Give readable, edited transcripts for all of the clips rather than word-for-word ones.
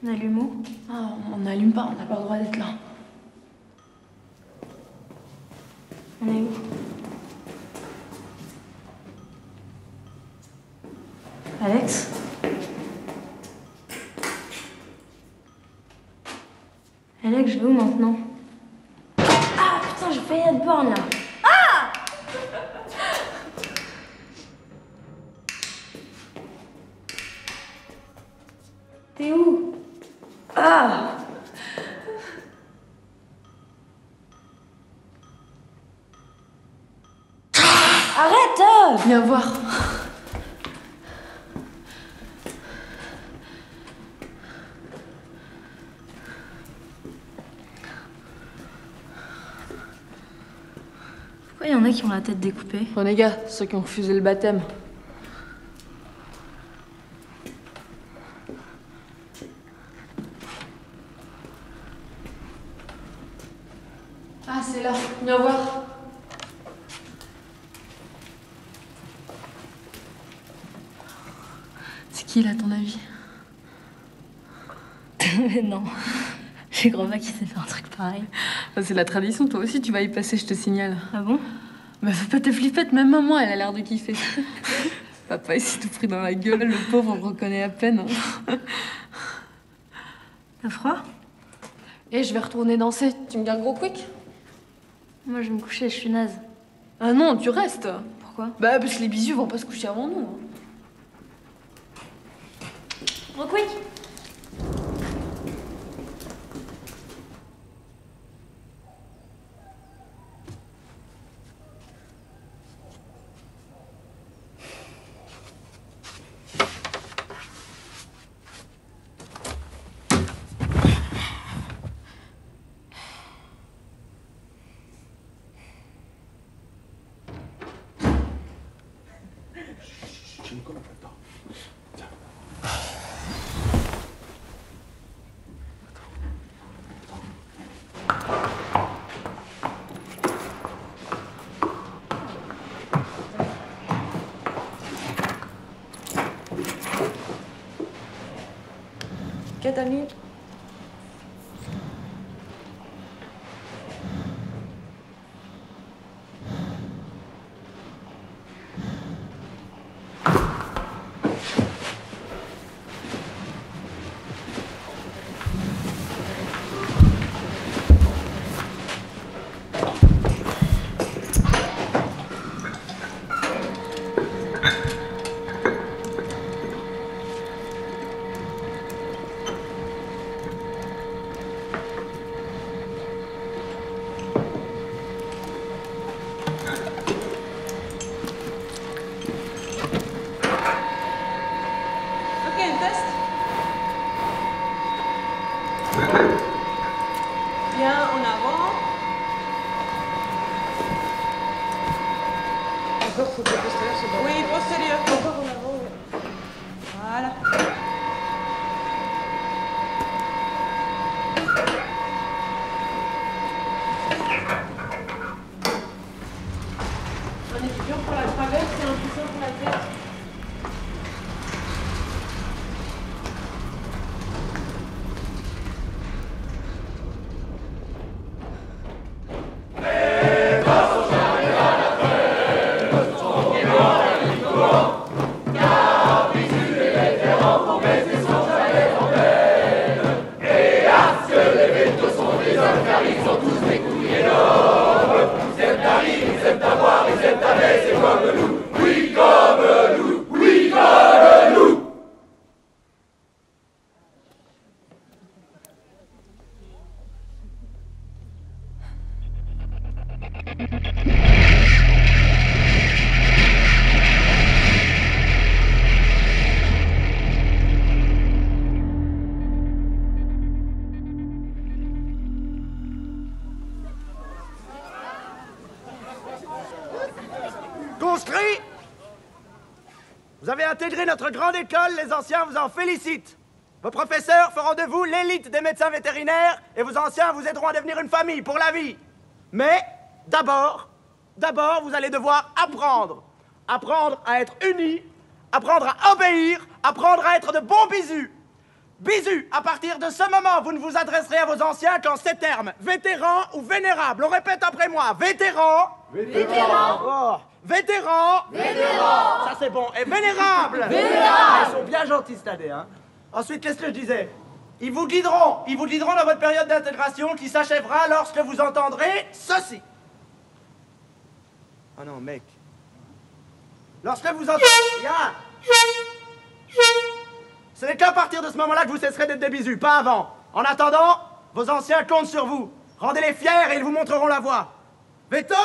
On allume où? Ah, on n'allume pas, on n'a pas le droit d'être là. On est où? Alex? Alex, je vais où maintenant? Ah putain, j'ai failli être borne là. Ah! T'es où? Ah! Arrête! Viens voir. Pourquoi il y en a qui ont la tête découpée? Bon les gars, ceux qui ont refusé le baptême. Ah, c'est là. Viens voir. C'est qui, là, à ton avis? Mais non, je crois pas qu'il s'est fait un truc pareil. Ah, c'est la tradition, toi aussi tu vas y passer, je te signale. Ah bon? Bah fais pas tes flippettes, même maman elle a l'air de kiffer. Papa il s'est tout pris dans la gueule, le pauvre on le reconnaît à peine. Hein. T'as froid? Et je vais retourner danser, tu me dis un gros quick? Moi je vais me coucher, je suis naze. Ah non, tu restes. Pourquoi? Bah parce que les bisous vont pas se coucher avant nous. Hein. Gros quick! Qu'est-ce que Oui, postérieur. Encore en avant. Voilà. Un étudiant pour la traverse et un poussin pour la tête. Conscrits, vous avez intégré notre grande école, les anciens vous en félicitent. Vos professeurs feront de vous l'élite des médecins vétérinaires et vos anciens vous aideront à devenir une famille pour la vie. Mais d'abord, vous allez devoir apprendre. Apprendre à être unis, apprendre à obéir, apprendre à être de bons bisous. Bisu, à partir de ce moment, vous ne vous adresserez à vos anciens qu'en ces termes. Vétéran ou vénérable. On répète après moi. Vétéran. Vétéran. Oh. Vétéran. Vétéran. Ça c'est bon. Et vénérable. Vénérable. Ils sont bien gentils cette année, hein. Ensuite, qu'est-ce que je disais? Ils vous guideront dans votre période d'intégration qui s'achèvera lorsque vous entendrez ceci. Oh non, mec. Lorsque vous entendrez... Yann. Ce n'est qu'à partir de ce moment-là que vous cesserez d'être des bisous, pas avant. En attendant, vos anciens comptent sur vous. Rendez-les fiers et ils vous montreront la voie. Veto!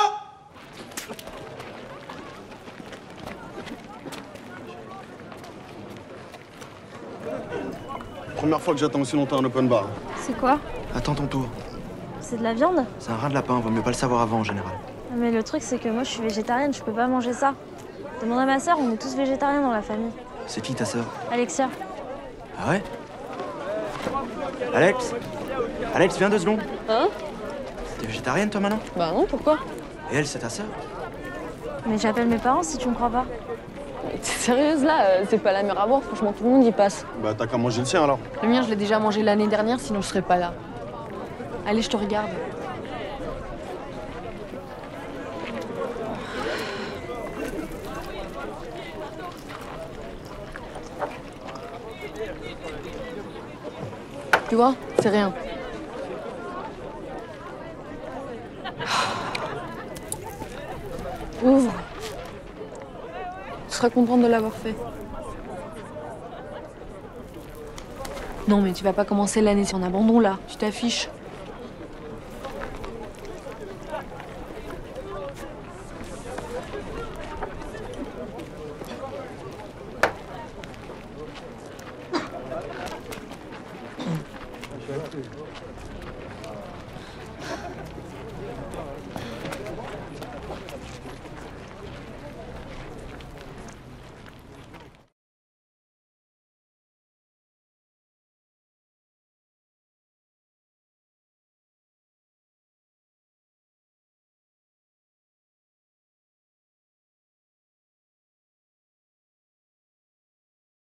Première fois que j'attends aussi longtemps un open bar. C'est quoi? Attends ton tour. C'est de la viande? C'est un rein de lapin, vaut mieux pas le savoir avant en général. Mais le truc, c'est que moi, je suis végétarienne, je peux pas manger ça. Demande à ma sœur, on est tous végétariens dans la famille. C'est qui ta sœur? Alexia. Ah ouais? Alex? Alex, viens 2 secondes. Hein? T'es végétarienne toi maintenant? Bah non, pourquoi? Et elle, c'est ta sœur? Mais j'appelle mes parents si tu me crois pas. T'es sérieuse là? C'est pas la mer à boire, franchement, tout le monde y passe. Bah t'as qu'à manger le sien alors. Le mien, je l'ai déjà mangé l'année dernière, sinon je serais pas là. Allez, je te regarde. Tu vois, c'est rien. Ouvre. Tu seras contente de l'avoir fait. Non, mais tu vas pas commencer l'année sur un abandon là. Tu t'affiches.